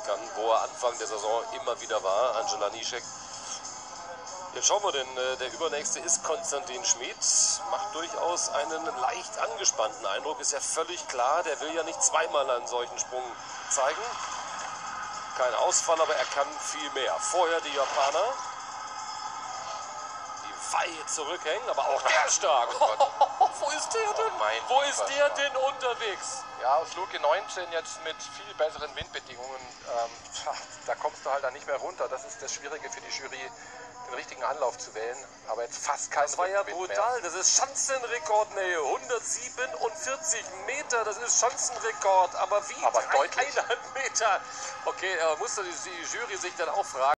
kann, wo er Anfang der Saison immer wieder war, Angela Nischek. Jetzt schauen wir, denn der übernächste ist Konstantin Schmid, macht durchaus einen leicht angespannten Eindruck, ist ja völlig klar, der will ja nicht zweimal einen solchen Sprung zeigen. Kein Ausfall, aber er kann viel mehr. Vorher die Japaner, die weit zurückhängen, aber auch der stark. Wo ist der denn? Wo ist der denn unterwegs? Ja, aus Luke 19 jetzt mit viel besseren Windbedingungen, da kommst du halt dann nicht mehr runter. Das ist das Schwierige für die Jury, den richtigen Anlauf zu wählen, aber jetzt fast kein Das war ja Rückenwind brutal, mehr. das ist Schanzenrekordnähe, 147 Meter, das ist Schanzenrekord, aber wie? Aber deutlich. 3,5 Meter. Okay, musste die Jury sich dann auch fragen.